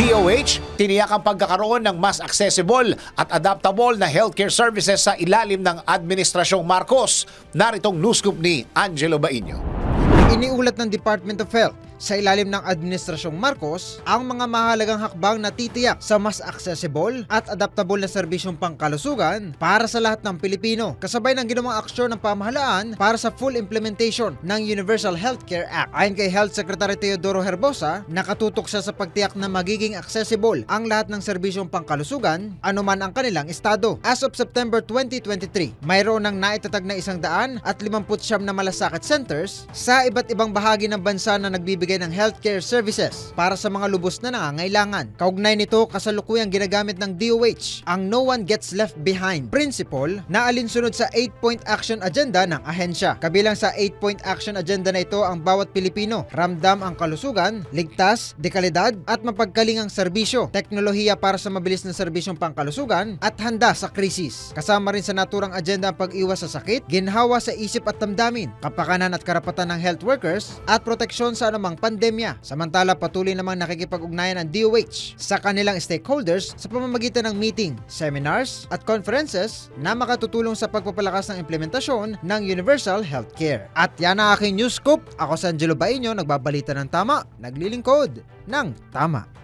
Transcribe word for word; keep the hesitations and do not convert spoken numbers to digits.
D O H, tiniyak ang pagkakaroon ng mas accessible at adaptable na healthcare services sa ilalim ng Administrasyong Marcos. Naritong news scoop ni Angelo Bainio. Iniulat ng Department of Health sa ilalim ng Administrasyong Marcos ang mga mahalagang hakbang na titiyak sa mas accessible at adaptable na serbisyong pangkalusugan para sa lahat ng Pilipino, kasabay ng ginawang aksyon ng pamahalaan para sa full implementation ng Universal Healthcare Act. Ayon kay Health Secretary Teodoro Herbosa, nakatutok siya sa pagtiyak na magiging accessible ang lahat ng serbisyong pangkalusugan anuman ang kanilang estado. As of September twenty twenty-three, mayroon ng naitatag na isang daan at limamput siyam na malasakit centers sa iba't ibang bahagi ng bansa na nagbibigay ng healthcare services para sa mga lubos na nangangailangan. Kaugnay nito, kasalukuyang ginagamit ng D O H ang No One Gets Left Behind principle na alinsunod sa eight point action agenda ng ahensya. Kabilang sa eight point action agenda na ito ang bawat Pilipino ramdam ang kalusugan, ligtas, dekalidad at mapagkalingang serbisyo, teknolohiya para sa mabilis na serbisyong pangkalusugan at handa sa krisis. Kasama rin sa naturang agenda ang pag-iwas sa sakit, ginhawa sa isip at damdamin, kapakanan at karapatan ng health workers at proteksyon sa anumang pandemya. Samantala, patuloy namang nakikipag-ugnayan ang D O H sa kanilang stakeholders sa pamamagitan ng meeting, seminars at conferences na makatutulong sa pagpapalakas ng implementasyon ng Universal Healthcare. At yan ang aking news scoop. Ako si Angelo Bainio, nagbabalita ng tama, naglilingkod ng tama.